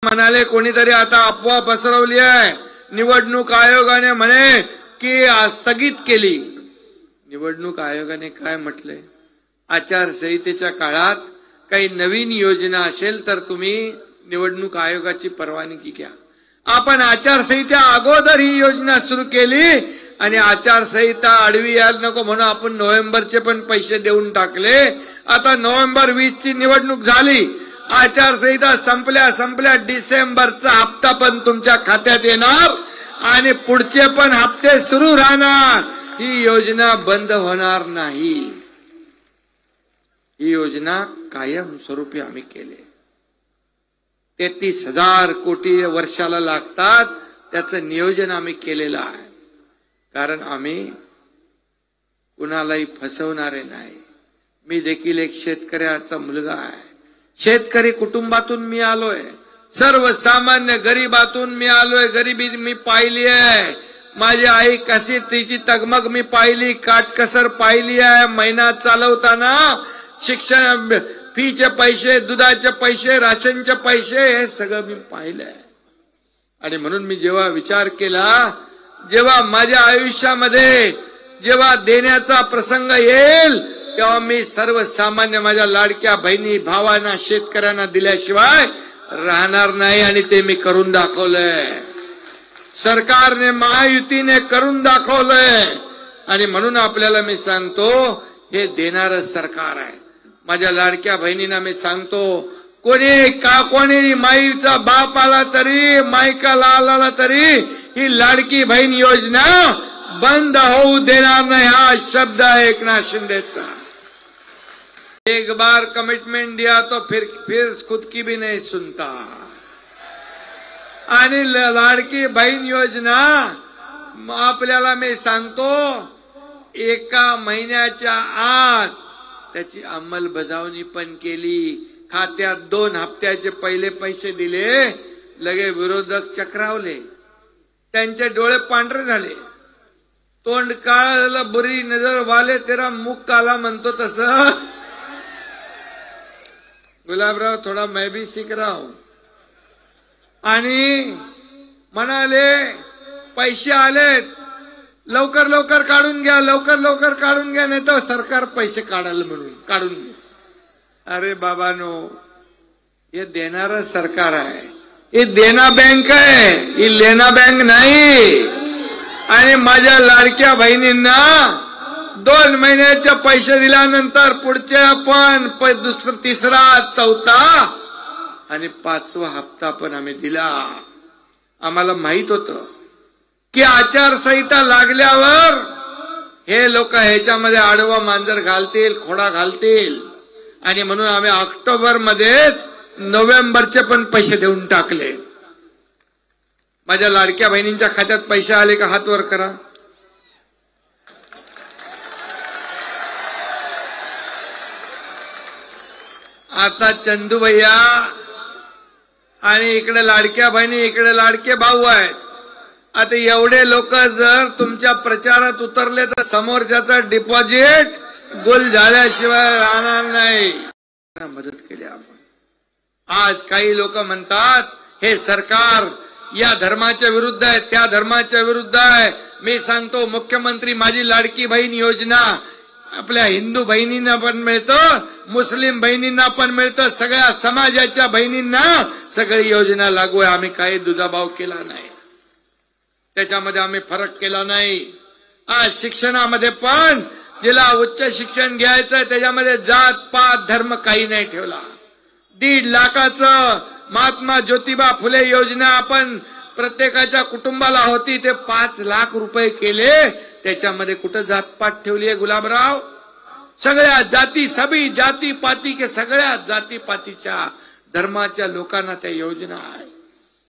म्हणाले कोणीतरी आता अफवा पसरवली आहे, निवडणूक आयोगाने म्हणे की स्थगित केली. निवडणूक आयोगाने काय म्हटलंय? आचारसंहितेच्या काळात काही नवीन योजना असेल तर तुम्ही निवडणूक आयोगाची परवानगी घ्या. आपण आचारसंहिता अगोदर ही योजना सुरू केली आणि आचारसंहिता आडवी यायला नको म्हणून आपण नोव्हेंबरचे पण पैसे देऊन टाकले. आता नोव्हेंबर 20 ची निवडणूक झाली, आचारसंहिता संपल्या डिसेंबरचा हप्ता पण तुमच्या खात्यात येणार आणि पुढचे पण हप्ते सुरू राहणार. ही योजना बंद होणार नाही. ही योजना कायम स्वरूपी आम्ही केली. 33,000 कोटी वर्षाला लागतात, त्याचं नियोजन आम्ही केलेलं आहे. कारण आम्ही कुणालाही फसवणारे नाही. मी देखील एक शेतकऱ्याचा मुलगा आहे. शेतकरी कुटुंबातून मी आलोय, सर्वसामान्य गरीबातून मी आलोय. गरिबी मी पाहिली आहे. माझी आई कशी तिची तगमग मी पाहिली, काटकसर पाहिली आहे. महिना चालवताना शिक्षण फीचे पैसे, दुधाचे पैसे, राशनचे पैसे हे सगळं मी पाहिलंय. आणि म्हणून मी जेव्हा विचार केला, जेव्हा माझ्या आयुष्यामध्ये जेव्हा देण्याचा प्रसंग येईल तेव्हा मी सर्वसामान्य माझ्या लाडक्या बहिणी भावांना शेतकऱ्यांना दिल्याशिवाय राहणार नाही. आणि ते मी करून दाखवलंय. सरकारने महायुतीने करून दाखवलंय. आणि म्हणून आपल्याला मी सांगतो, हे देणारं सरकार आहे. माझ्या लाडक्या बहिणींना मी सांगतो, कोणी माईचा बाप आला तरी, मायकाला आला तरी ही लाडकी बहीण योजना बंद होऊ देणार नाही. हा शब्द आहे एकनाथ शिंदेचा. एक बार कमिटमेंट दिया तो फिर खुद की भी नहीं सुनता. आणि लाडकी बहीण योजना आपल्याला मी सांगतो, एका महिन्याच्या आत त्याची अंमलबजावणी पण केली. खात्यात 2 हप्त्याचे पहिले पैसे दिले, लगे विरोधक चक्रावले, त्यांचे डोळे पांढरे झाले, तोंड काळं झालं. बुरी नजर वाले तेरा मुख काला म्हणतो तसं. गुलाबराव थोडा मैं भी सीख रहा हूं. आणि म्हणाले पैसे आलेत, लवकर लवकर काढून घ्या, लवकर लवकर काढून घ्या, नाही तर सरकार पैसे काढाल म्हणून काढून घ्या. अरे बाबानो, हे देणारं सरकार आहे. ही देना बँक आहे, ही लेना बँक नाही. आणि माझ्या लाडक्या बहिणींना 2 महिन्याचे पैसे दिल्यानंतर पुढचे पण दुसरा, तिसरा, चौथा आणि 5वा हप्ता पण आम्ही दिला. आम्हाला माहित होतं की आचारसंहिता लागल्यावर हे लोक ह्याच्यामध्ये आडवा मांजर घालतील, खोडा घालतील. आणि म्हणून आम्ही ऑक्टोबर मध्येच नोव्हेंबरचे पण पैसे देऊन टाकले. माझ्या लाडक्या बहिणींच्या खात्यात पैसे आले का? हात वर करा. आता चंदू भैया आणि इकडे लाडक्या बहिणी, इकडे लाडके भाऊ आहेत. आता एवढे लोक जर तुमच्या प्रचारात उतरले तर समोरच्याचं डिपॉझिट गुल झाल्याशिवाय राहणार नाही. मदत केली आपण. आज काही लोक म्हणतात हे सरकार या धर्माच्या विरुद्ध आहे, त्या धर्माच्या विरुद्ध आहे. मी सांगतो, मुख्यमंत्री माझी लाडकी बहीण योजना आपल्या हिंदू बहिणींना पण मिळतं, मुस्लिम बहिणींना पण मिळतं, सगळ्या समाजाच्या बहिणींना सगळी योजना लागू आहे. आम्ही काही दुजाभाव केला नाही, त्याच्यामध्ये आम्ही फरक केला नाही. आज शिक्षणामध्ये पण जिला उच्च शिक्षण घ्यायचं त्याच्यामध्ये जात पात धर्म काही नाही ठेवला. 1.5 लाखाचं महात्मा ज्योतिबा फुले योजना आपण प्रत्येकाच्या कुटुंबाला होती, ते 5 लाख रुपये केले. त्याच्यामध्ये कुठं जातपात ठेवली आहे गुलाबराव? सगळ्या जाती, सभी जाती पाती के सगळ्या जाती पातीच्या धर्माच्या लोकांना त्या योजना आहे.